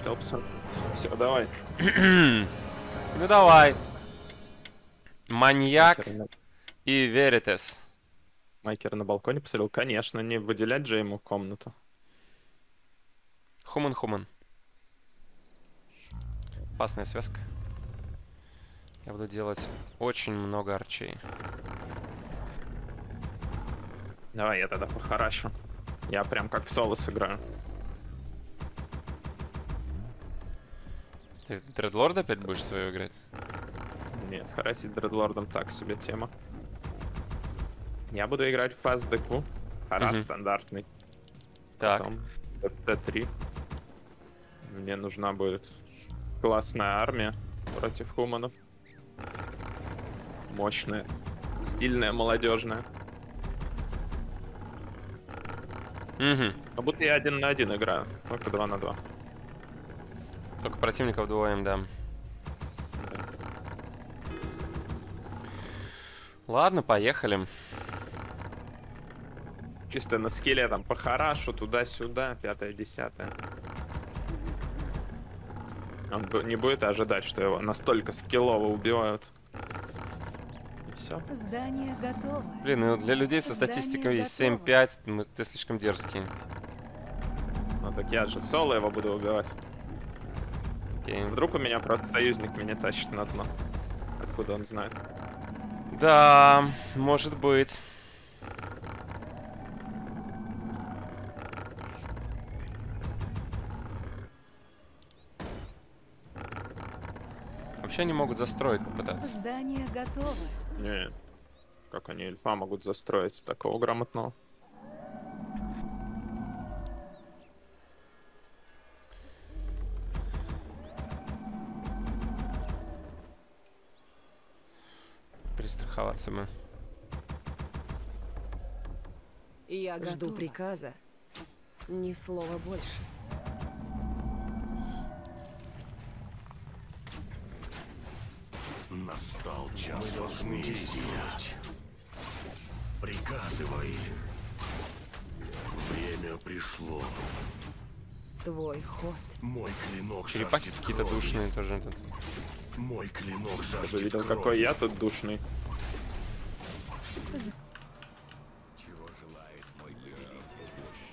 Топсон. Все, давай. Ну давай. Маньяк Майкер на, и Веритес. Майкер на балконе посадил. Конечно, не выделять же ему комнату. Хуман. Опасная связка. Я буду делать очень много арчей. Давай я тогда похарашу. Я прям как в соло сыграю. Ты Дредлорд опять будешь свою играть? Нет, харасить дредлордом так себе тема. Я буду играть в фаст деку. Харас Мгм. стандартный. Так. Потом Т3. Мне нужна будет классная армия против хуманов. Мощная, стильная, молодежная. Угу. Как будто я 1 на 1 играю, только 2 на 2. Только противников двоем, да. Ладно, поехали. Чисто на скилле там похарашу, туда-сюда, 5-10. Он не будет ожидать, что его настолько скиллово убивают. И все. Здание готово. Блин, ну для людей со Здание статистикой готово. 7-5 ты слишком дерзкий. Ну так я же соло его буду убивать. Окей. Вдруг у меня просто союзник меня тащит на дно. Откуда он знает? Да, может быть. Вообще они могут застроить попытаться. Здание готово. Не, как они эльфа могут застроить такого грамотного? Перестраховаться мы. Я Жду готова. приказа. Ни слова больше. Настал час. Мы должны действовать. Приказывай. Время пришло. Твой ход. Мой клинок Черепахи жаждет какие-то крови. душные тоже тут. Мой клинок Ты жаждет же видел, крови. какой я тут душный. Чего желает мой повелитель?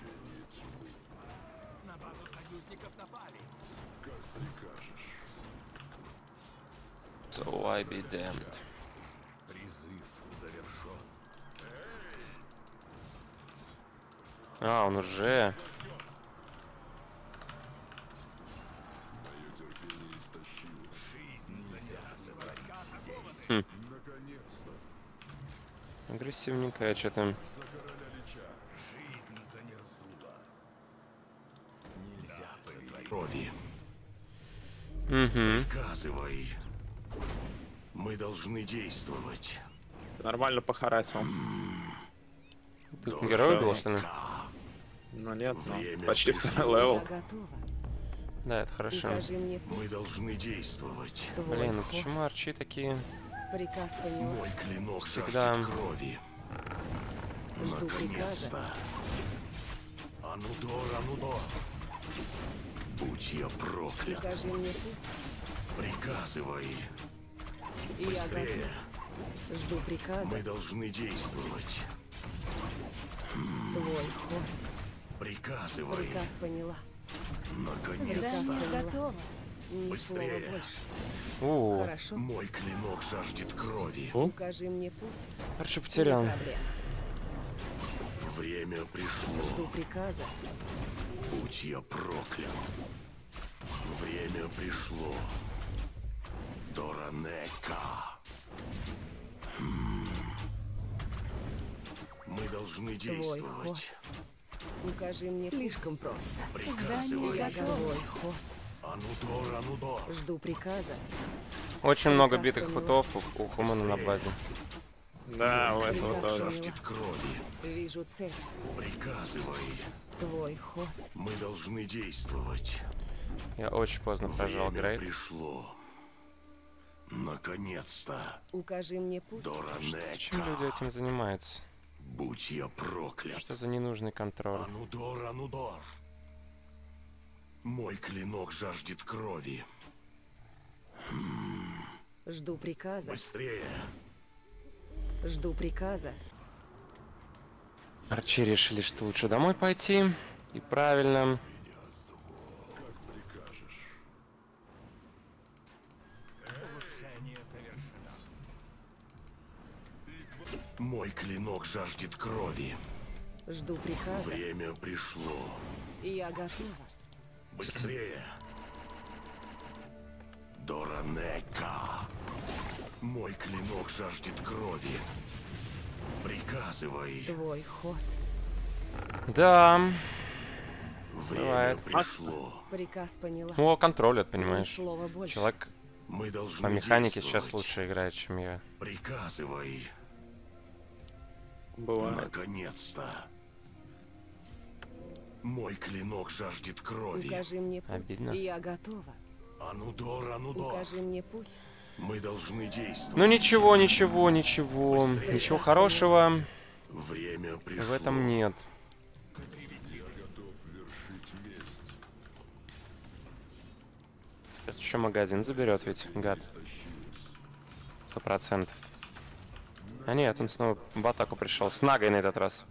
На базу союзников напали. Как прикажешь. So I be damned. Призыв завершен. А, он уже. Хм. Агрессивненькая что-то. Крови. Угу. Приказывай. Мы должны действовать. Нормально похарасил. Тут герой был, что ли? Ну нет, ну, Время почти пришло. второй Я левел. готова. Да, это хорошо. Укажи мне путь. Мы должны действовать. Твой Блин, ну ход. почему арчи такие? Приказ поняла. Мой клинок Всегда. жаждет крови. Жду приказа. Наконец-то. Анудор, Анудор. Будь я проклят. Укажи мне путь. Приказывай. И я Быстрее. готова. Жду приказа. Мы должны действовать. Твой ход. Приказывай. Приказ поняла. Наконец-то. Здание готово. Ни Быстрее. слова больше. О, Хорошо. Мой клинок жаждет крови. Укажи мне путь. арчи Не потерял. проблема. Время Жду пришло. приказа. Будь я проклят. Время пришло. Доранека. Мы должны Твой действовать. ход. Укажи мне путь. Слишком просто. Приказывай. Я твой ход. Анудор, Анудор. Жду приказа. Очень много Приказ битых поняла. футов у Хумана на базе. Да, у этого Приказ тоже. Жаждет крови. Вижу цель. Приказывай. Твой ход. Мы должны действовать. Я очень поздно прожал Время грейд. пришло. Наконец-то. Укажи мне путь. Зачем люди Доранека. этим занимаются? Будь я проклят. Что за ненужный контроль? Анудор, Анудор. Мой клинок жаждет крови. Жду приказа. Быстрее. Жду приказа. Арчи решили, что лучше домой пойти. И правильно. Улучшение завершено. Мой клинок жаждет крови. Жду приказа. Время пришло. Я готова. Быстрее. Доранека. Мой клинок жаждет крови. Приказывай. Твой ход. Да. Время Бывает. пришло. Приказ поняла. О, контролят, Ни понимаешь. слова больше. Человек Мы должны по механике действовать. сейчас лучше играет, чем я. Приказывай. Бывает. Наконец-то. Мой клинок жаждет крови. Укажи мне путь. Обидно. Я готова. Анудор, Анудор. Укажи мне путь. Мы должны действовать. Ну ничего, ничего, ничего. Быстрее. Ничего хорошего Время пришло. в этом нет. Сейчас еще магазин заберет ведь, гад. 100%. А нет, он снова в атаку пришел. С нагой на этот раз.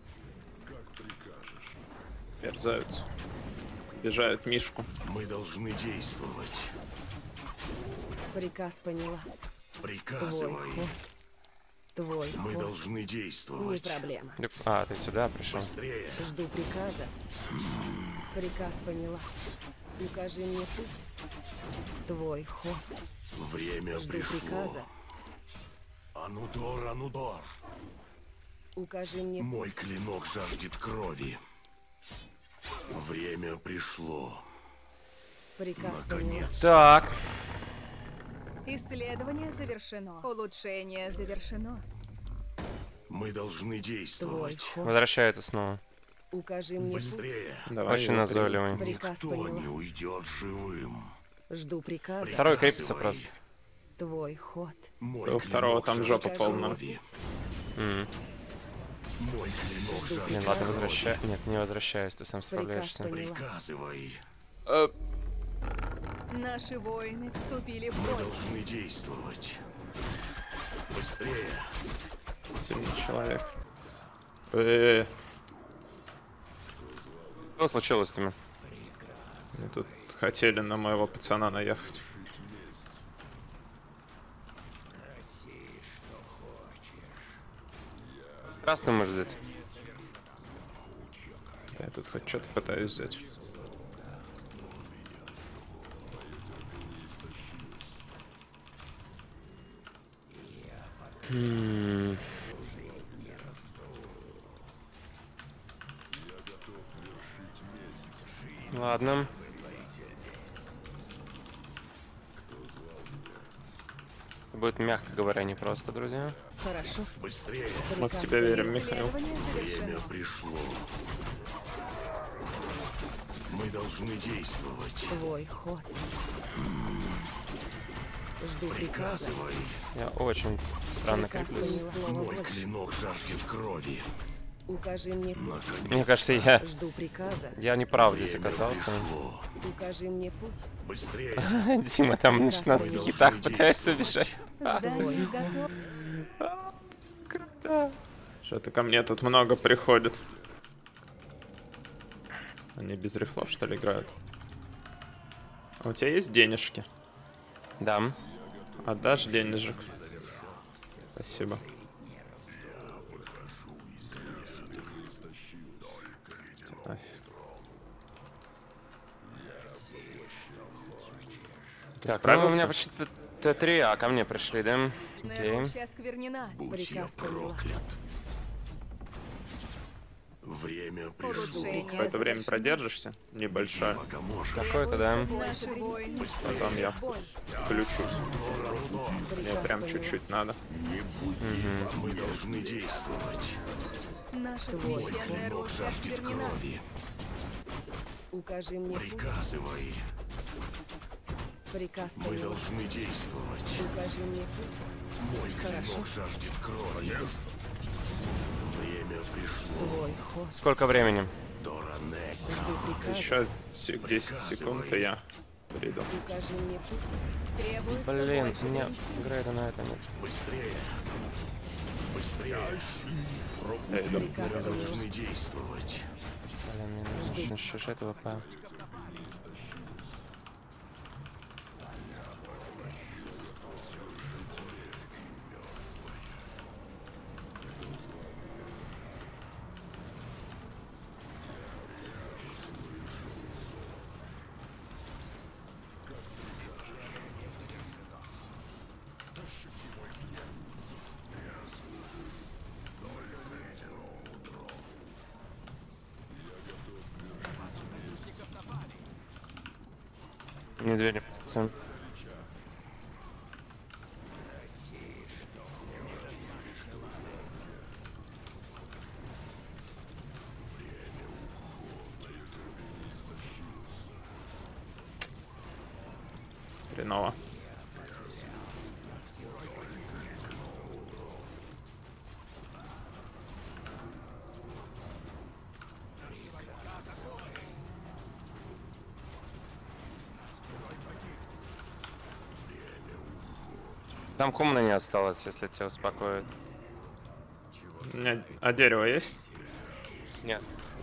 Перзаются. Бежают Мишку. Мы должны действовать. Приказ поняла. Твой Приказывай. ход. Твой Мы ход. должны Не действовать. проблема. А, ты сюда пришел. Быстрее. Жду приказа. Приказ поняла. Укажи мне путь. Твой ход. Время Жду пришло. приказа. Анудор, Анудор. Укажи мне путь. Мой клинок жаждет крови. Время пришло. Приказ поняла. Наконец. Так. Исследование завершено. Улучшение завершено. Мы должны Твой действовать. ход. Возвращается снова. Укажи мне путь. Быстрее. Давай Очень его назойливый. Приказ Никто не поняла. уйдет живым. Жду приказа. Второй крепится Приказывай. просто. Твой ход. Мой У второго клинок там жопа жаждет полная. крови. М. Мой клинок Жду жаждет Блин, ладно, крови. возвращай. Нет, не возвращаюсь, ты сам Приказ справляешься. поняла. Приказывай. Наши воины вступили в Мы бой. должны действовать. Быстрее. Сильный человек. Что случилось с ними? Они тут хотели на моего пацана наехать. Красный можешь взять. Я тут хоть что-то пытаюсь взять. М. Ладно. Будет, мягко говоря, непросто, друзья. Хорошо. Быстрее. Мы в Приказ тебя поняла. верим, Михаил. Исследование Время завершено. пришло. Мы должны действовать. Твой ход. Жду приказа. Приказывай. Я очень странно Приказ креплюсь. поняла. Слова Мой больше. клинок жаждет крови. Укажи мне путь. Наконец. Мне кажется, я Жду приказа. не прав здесь Время оказался. пришло. Укажи мне путь. Быстрее. Дима там Приказ на поняла. хитах пытается действовать. бежать. Здание готово. Круто. Что-то ко мне тут много приходит. Они без рифлов, что ли, играют? А у тебя есть денежки? Да. Отдашь денежек? Спасибо. Нафиг. Ты Так, ну у меня справился? почти Т3, а ко мне пришли, да? Окей. Неруща осквернена. Будь я Приказ поняла. проклят. Время пришло. Улучшение. Какое-то время завершено. продержишься? Небольшое. Поможешь. Какой-то, да. Наши воины Потом я вступили в бой. включусь. Мне Приказ прям поняла. чуть-чуть надо. Мы должны действовать. Наша Твой священная Клинок роща жаждет осквернена. крови. Укажи мне путь. Приказывай. Приказ Мы поняла. должны действовать. Укажи мне путь. Мой клинок жаждет крови. Время пришло. Твой ход. Сколько времени? Доранека. Жду приказа. Еще 10 секунд, и я приду. Укажи мне путь. Требуется Блин, больше у меня ресурсов. грейда на это нет. Быстрее. Быстрее. Я иду. Мы должны действовать. Блин, мне нужно еще 6 ВП. Не двери, пацан. Хреново. Там комна не осталось, если тебя успокоит. У меня... А дерево есть? Нет.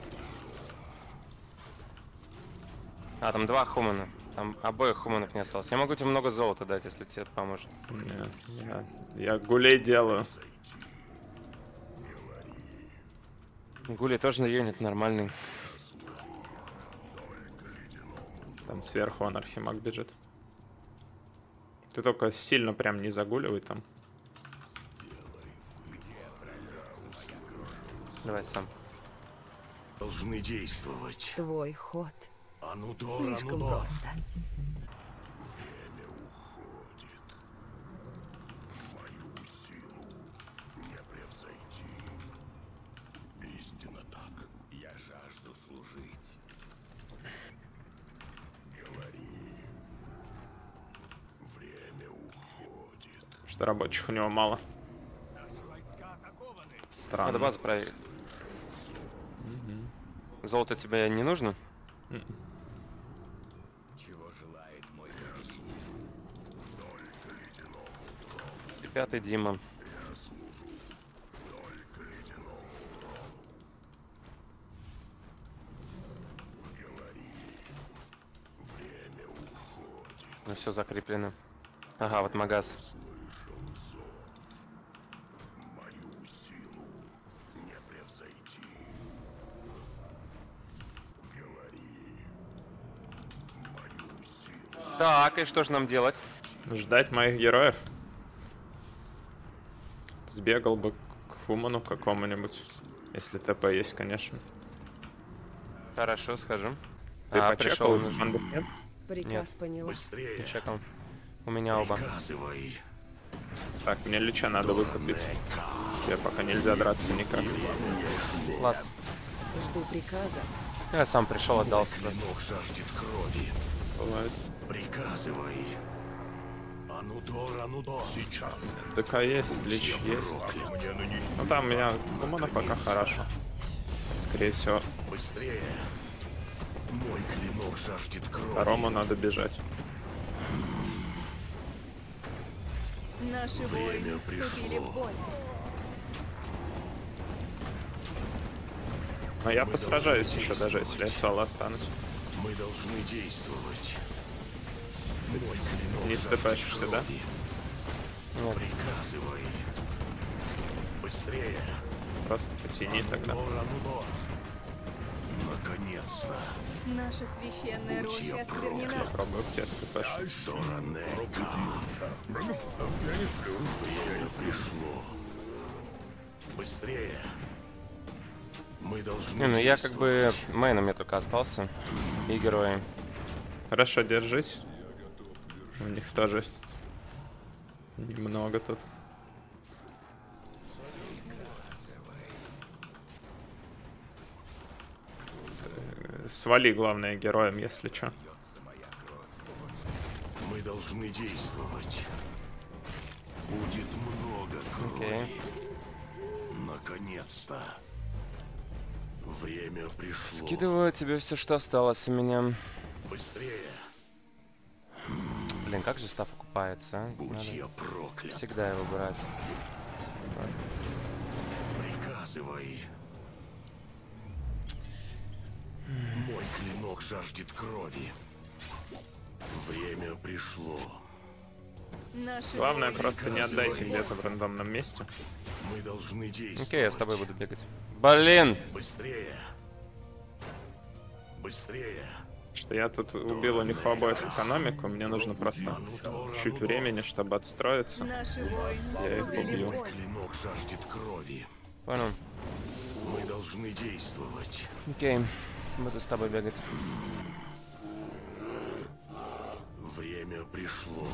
А, там 2 хумана. Там обоих хуманов не осталось. Я могу тебе много золота дать, если тебе это поможет. Не, я гулей делаю. Гули тоже на юнит нормальный. Там сверху он архимаг бежит. Ты только сильно прям не загуливай там. Давай сам. Должны действовать. Твой ход. Анудор, Слишком Анудор. просто. Не превзойти. Истинно так. Я жажду служить. Говори. Время уходит. Что рабочих у него мало. Странно. Надо базу проверить. Золото тебе не нужно? Чего желает мой И 5-й Дима. Ну все закреплено. Ага, вот магаз. мою силу? Не превзойти. Говори. Мою силу. Так, и что же нам делать? Ждать моих героев. Сбегал бы к Фуману какому-нибудь. Если ТП есть, конечно. Хорошо, схожу. Ты почекал, пришел. у экспандов нет? Приказ Нет. поняла. Быстрее. Чекал. У меня оба. Приказывай. Так, мне лича надо выкупить. Я пока нельзя драться никак. Класс. Жду приказа. Я сам пришел, отдался просто. Клинок жаждет крови. Бывает. Приказывай. Анудор, Анудор. Сейчас. ДК есть, лич есть. Ну там у меня Фумана пока хорошо. Скорее всего, Быстрее. Мой клинок жаждет крови. второму надо бежать. Наши Время воины вступили пришло. в бой. Но я посражаюсь еще, даже если я соло останусь. Мы должны действовать. Мой клинок Не жаждет степашишься, да? крови. Нет. Приказывай. Быстрее. Просто потяни тогда. Анудор, Анудор. Наконец-то. Наша священная роща осквернена. Попробую в тебя степашиться. Доранека. Время пришло. Быстрее. Мы должны Не, ну я как бы действовать. мейном мне только остался. И герои. Хорошо, держись. У них тоже немного тут. Свали, главное, героем, если чё. Мы должны действовать. Будет много крови. Окей. Наконец-то. Время пришло. Скидываю тебе все, что осталось у меня. Быстрее. Блин, как же став окупается, а? Будь Надо я проклят. всегда его брать. Приказывай. Мой клинок жаждет крови. Время пришло. Наши Главное, воины просто не Приказывай. отдайте где-то в рандомном месте. Мы должны действовать. Окей, я с тобой буду бегать. Блин! Быстрее. Быстрее. Что я тут убил у них у обоих экономику, мне нужно просто чуть времени, чтобы отстроиться. Наши воины Я их вступили убью. в Мой бой. клинок жаждет крови. Понял. Мы должны действовать. Окей, буду с тобой бегать. Время пришло.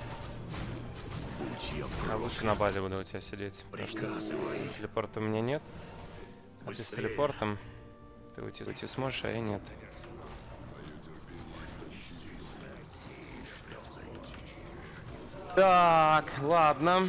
Будь я А проклят. лучше на базе буду у тебя сидеть. Потому что Приказывай. телепорта у меня нет. А ты с Быстрее. телепортом ты уйти сможешь, а я нет. Так, ладно.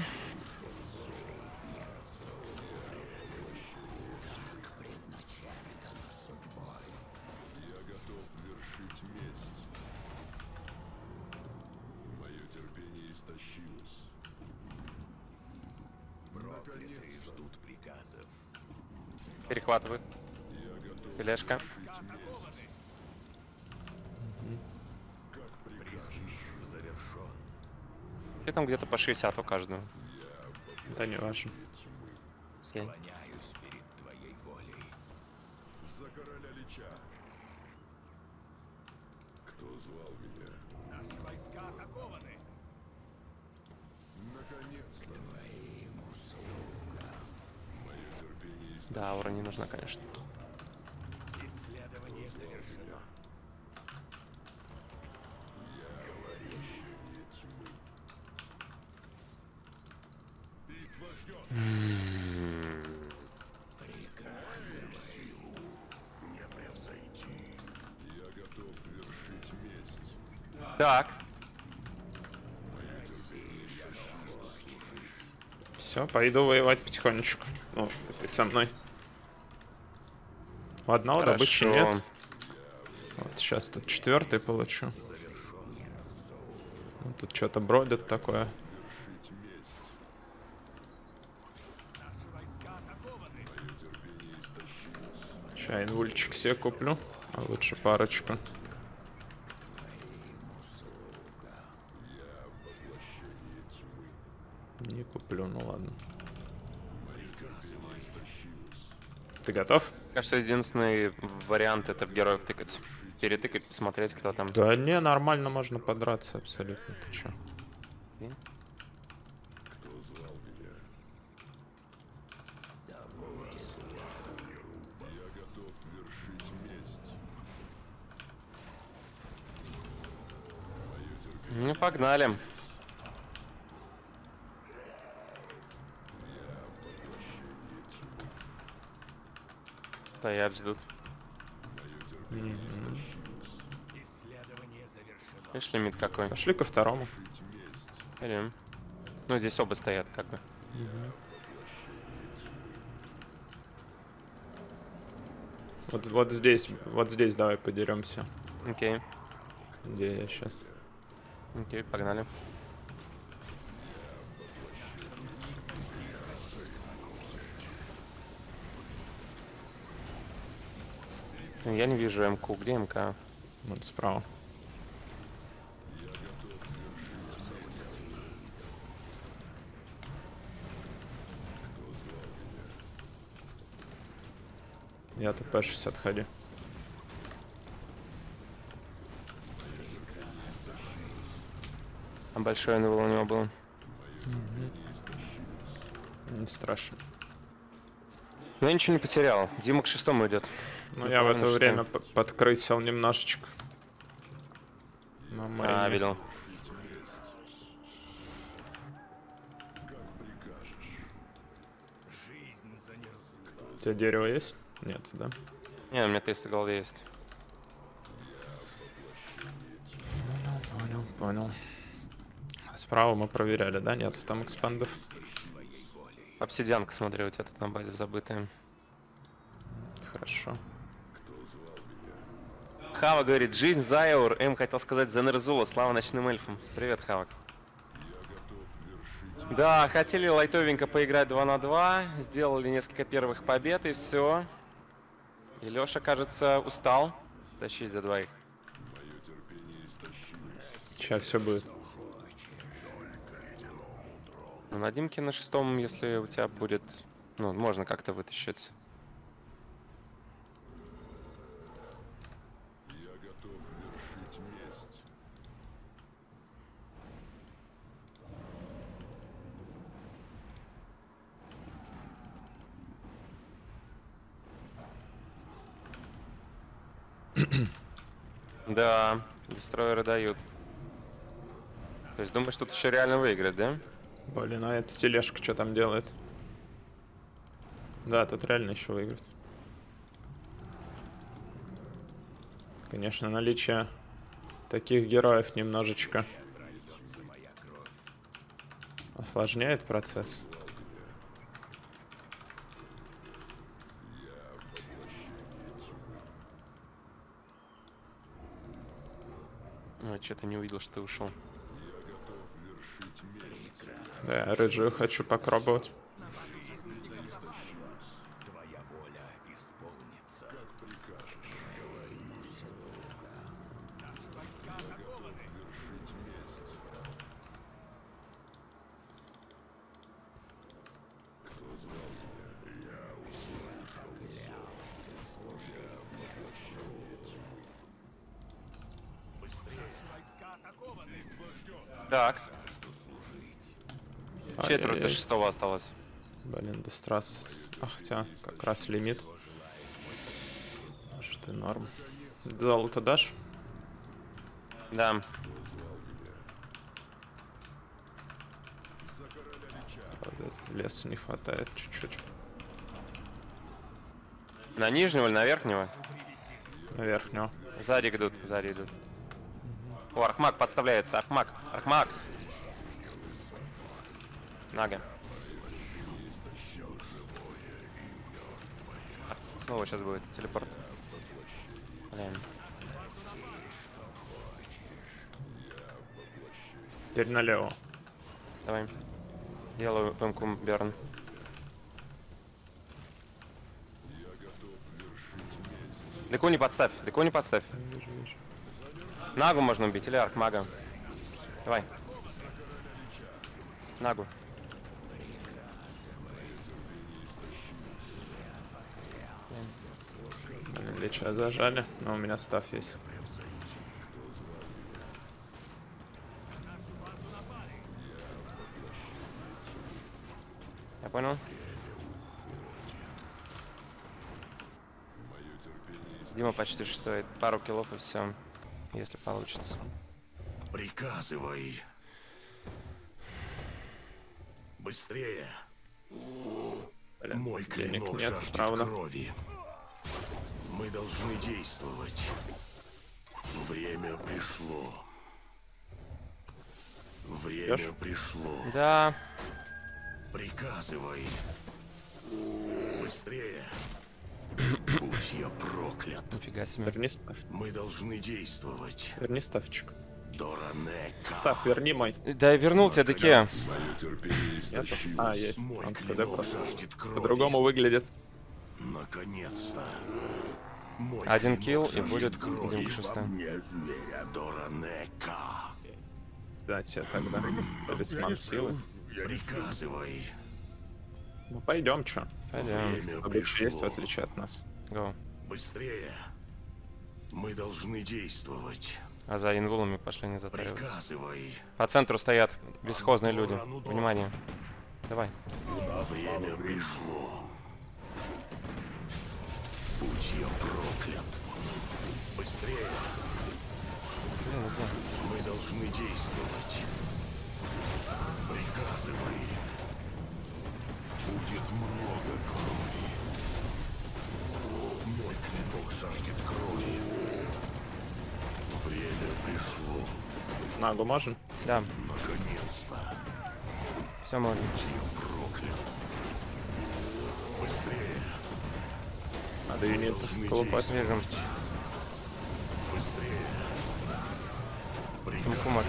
Перехватывает. Тележка. И там где-то по 60 у каждого. Да не важно. Окей. Войска атакованы. Да, аура не нужна, конечно. Исследование завершено. Так. Все, пойду воевать потихонечку. Ну, ты со мной. У одного добычи Хорошо. нет. Вот сейчас тут 4-й получу. Ну, тут что-то бродит такое. Сейчас инвульчик себе куплю. А лучше парочку. Не куплю, ну ладно. Ты готов? Кажется, единственный вариант это в героев тыкать. Перетыкать, посмотреть, кто там. Да не, нормально можно подраться абсолютно. Ты чё? Окей. Ну, погнали. Стоят, ждут. Исследование завершено. Видишь, лимит какой? Пошли ко второму. Или... Ну, здесь оба стоят, как бы. Вот здесь давай подеремся. Окей. Где я сейчас? Окей, погнали. Я не вижу МК. Где МК? Вот справа. Я ТП-60 ходи. А большой инвол у него был. Не страшно. Но я ничего не потерял. Дима к 6-му идет. Ну, я в это Правильно время подкрысил немножечко. На А, Марине. видел. У тебя дерево есть? Нет, да? Не, у меня 300 голды есть. Понял. Справа мы проверяли, да? Нет там экспандов. Обсидианка, смотри, у тебя тут на базе забытая. Хорошо. Хава говорит, жизнь за Эур. М хотел сказать за Нерзула. Слава ночным эльфам. Привет, Хавак. Да, хотели лайтовенько поиграть 2 на 2. Сделали несколько первых побед и все. И Леша, кажется, устал тащить за двоих. Сейчас все будет. Ну, на Димке на 6-м, если у тебя будет... Ну, можно как-то вытащить. Да, дестройеры дают. То есть думаешь, тут еще реально выиграть, да? Блин, а эта тележка что там делает? Да, тут реально еще выиграть. Конечно, наличие таких героев немножечко осложняет процесс. Ой, что-то не увидел, что ты ушел. Да, я рыжую хочу попробовать. Так, четверть до Ай-яй-яй. 6-го осталось. Блин, Дестрас. Ах, хотя как раз лимит. Может и норм. Золото дашь? Да. Правда, леса не хватает чуть-чуть. На нижнего или на верхнего? На верхнего. Сзади идут, сзади идут. О, Архмаг подставляется, Архмаг, Архмаг. Нага. Снова сейчас будет телепорт. Блин. Теперь налево. Давай. Делаю эмку Берн. Деку не подставь, Деку не подставь. Нагу можно убить или Архмага. Давай. Нагу. Блин, леча зажали, но у меня став есть. Я понял. Дима почти шестой. Пару киллов и все. Если получится. Приказывай. Быстрее. Блин, Мой денег клинок нет, жаждет правда. крови. Мы должны действовать. Время пришло. Время Идёшь? пришло. Да. Приказывай. Быстрее. Будь я проклят. Нифига себе. Верни ставь. Мы должны действовать. Верни ставчик. Доранека. Став, верни мой. Да, я вернул тебе Деке. Нету? А, есть. Мой Он клинок КД просто жаждет крови. по-другому выглядит. Наконец-то. Мой Один клинок килл и жаждет будет крови. Димка шестая. Доранека. Да, тебе тогда талисман силы. Приказывай. Ну пойдем, чё. Пойдем. Время Обычно есть, в пришло. отличие от нас. Го. Быстрее. Мы должны действовать. А за инвулами пошли не затариваться. Приказывай. По центру стоят бесхозные люди. Внимание. Давай. Время пришло. Будь я проклят. Быстрее. Блин, где? Мы должны действовать. Приказывай. Будет много крови. Мой клинок жаждет крови. Время пришло. Нагу можем? Да, Наконец-то. все можно. Будь я проклят. Быстрее. Надо юнитов колупать. Вижу. Не поможет.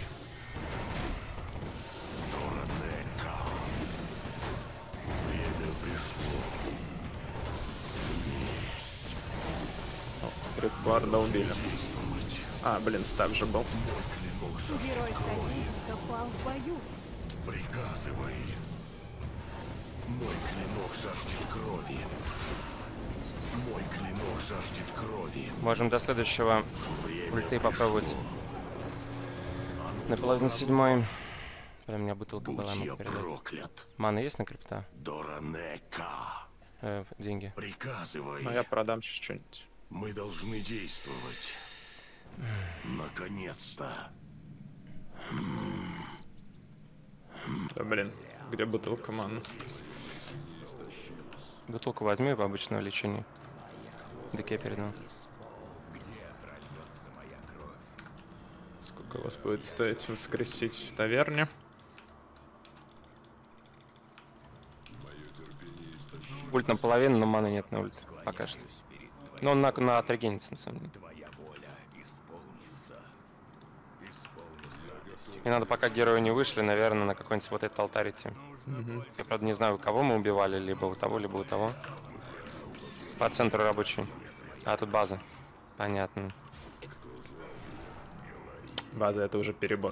Редварда убили. А, блин, став же был. Герой союзника пал в бою. Приказывай. Мой клинок жаждет крови. Мой клинок жаждет крови. Можем до следующего ульты попробовать. На половину 7. Прям у меня бутылка была, Будь я могу передать. проклят. Мана есть на крипта? Доранека. Деньги. Приказывай. Ну, я продам сейчас что-нибудь. Мы должны действовать. Наконец-то. Да, блин, где бутылка маны? Бутылку возьми по обычному лечению. Деке передал. Сколько у вас будет стоить воскресить в таверне? Ульт наполовину, но маны нет на ульт. Пока что. Но он на отрегенится, на самом деле. И надо, пока герои не вышли, наверное, на какой-нибудь вот этот алтарь идти. Я, правда, не знаю, кого мы убивали, либо у того, либо у того. По центру рабочий. А, тут база. Понятно. База это уже перебор.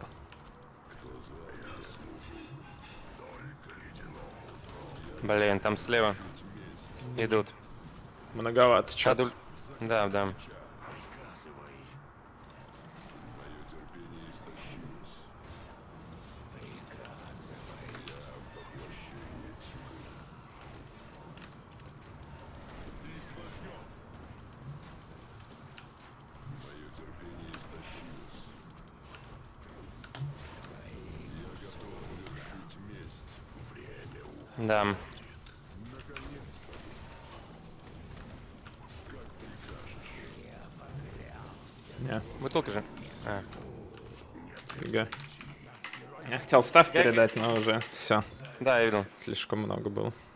Блин, там слева идут. Многовато чат. Адуль- Да, да. Да. Не, Бутылка же. А. фига. Я хотел став передать, но уже все. Да, я видел. Слишком много было.